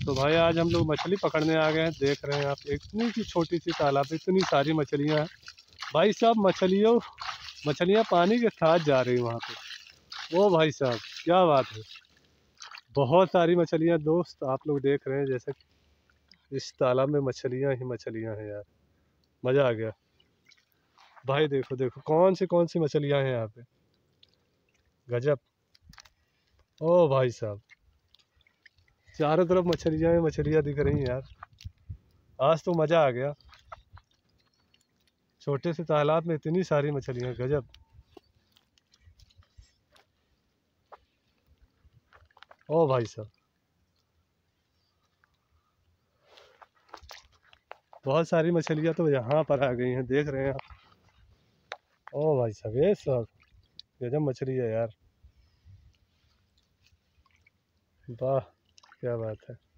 तो भाई आज हम लोग मछली पकड़ने आ गए हैं। देख रहे हैं आप, इतनी सी छोटी सी तालाब में इतनी सारी मछलियां हैं। भाई साहब मछलियां पानी के साथ जा रही वहाँ पे। ओ भाई साहब, क्या बात है। बहुत सारी मछलियां दोस्त आप लोग देख रहे हैं, जैसे इस तालाब में मछलियां ही मछलियां हैं यार। मज़ा आ गया। भाई देखो देखो कौन सी मछलियां हैं यहाँ पे। गजब। ओ भाई साहब, चारों तरफ मछलियां ही मछलियां दिख रही हैं यार। आज तो मज़ा आ गया। छोटे से तालाब में इतनी सारी मछलियां, गजब। ओ भाई साहब, बहुत सारी मछलियां तो यहाँ पर आ गई हैं, देख रहे हैं आप। ओ भाई साहब, ये सब गजब मछली है यार। वाह, क्या बात है।